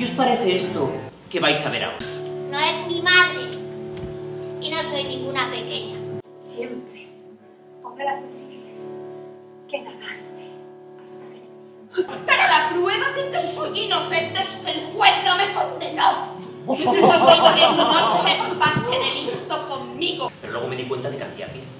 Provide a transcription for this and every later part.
¿Qué os parece esto que vais a ver ahora? No es mi madre. Y no soy ninguna pequeña. Siempre podrás decirles que nadaste hasta Grecia. Pero la prueba de que soy inocente es que el juez no me condenó. Y que no se pase de listo conmigo. Pero luego me di cuenta de que hacía bien.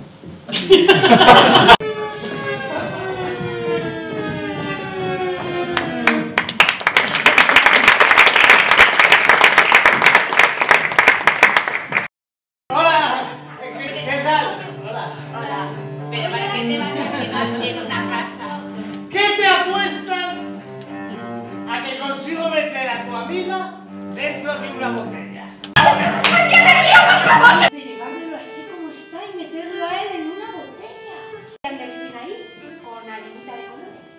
Hola, ¿qué tal? Hola. Hola. Pero ¿para qué te vas a quedar en una casa? ¿Qué te apuestas a que consigo meter a tu amiga dentro de una botella? ¡Qué alegría, por favor! De llevármelo así como está y meterlo a él en una botella. Del Sinaí con arenita de colores.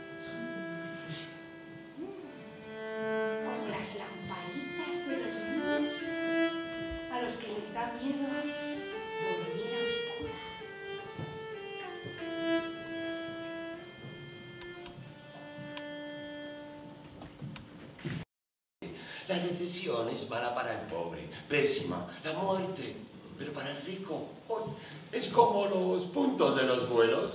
Como las lamparitas de los niños a los que les da miedo dormir a oscuras. La recesión es mala para el pobre, pésima, la muerte. Pero para el rico, hoy es como los puntos de los vuelos.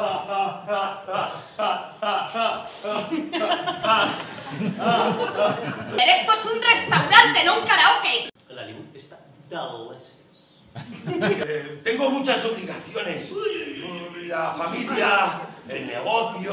Pero esto es un restaurante, no un karaoke. La limón está delicious. Tengo muchas obligaciones. La familia, el negocio.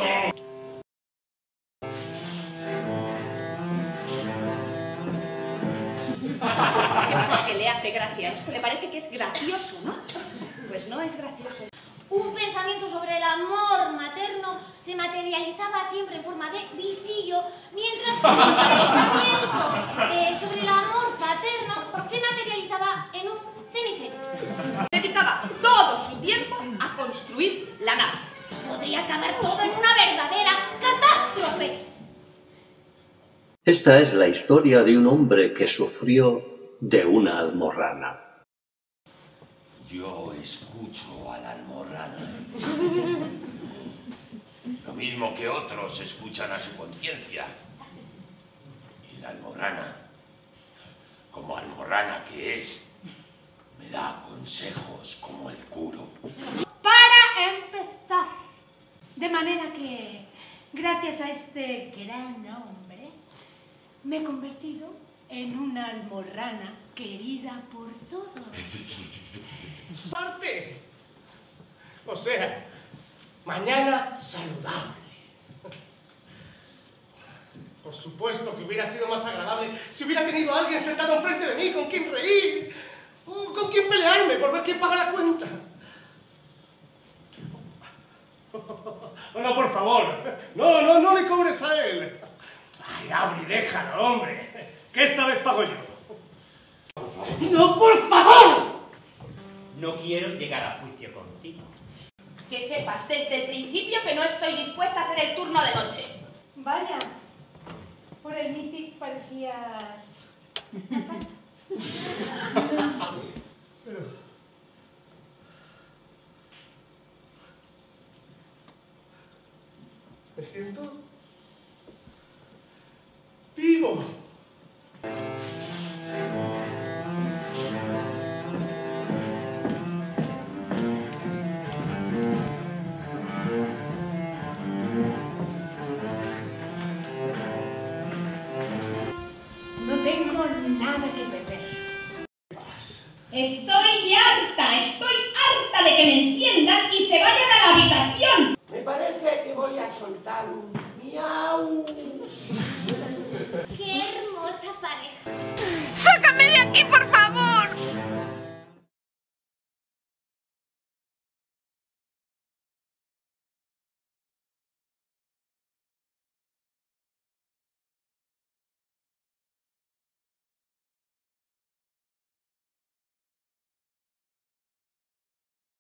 ¿Qué pasa que le hace gracia esto? ¿Le parece que es gracioso, no? Pues no es gracioso. Un pensamiento sobre el amor materno se materializaba siempre en forma de visillo, mientras que un pensamiento sobre el amor paterno se materializaba en un cenicero. Dedicaba todo su tiempo a construir la nave. Podría acabar todo en una verdadera catástrofe. Esta es la historia de un hombre que sufrió de una almorrana. Yo escucho a la almorrana. Lo mismo que otros escuchan a su conciencia. Y la almorrana, como almorrana que es, me da consejos como el curo. Para empezar, de manera que, gracias a este gran hombre, me he convertido en una almorrana querida por todos. Parte. O sea, mañana saludable. Por supuesto que hubiera sido más agradable si hubiera tenido a alguien sentado enfrente de mí con quien reír o con quien pelearme por ver quién paga la cuenta. No, por favor. No le cobres a él. Ay, Abri, déjalo, hombre. Que esta vez pago yo. ¡No, por favor! No quiero llegar a juicio contigo. Que sepas desde el principio que no estoy dispuesta a hacer el turno de noche. Vaya, por el Mythic parecías más alta. Pero... me siento... vivo. No tengo nada que perder. Estoy harta de que me entiendan y se vayan a la habitación. Me parece que voy a soltar un miau. ¡Qué hermosa pareja! ¡Sácame de aquí, por favor!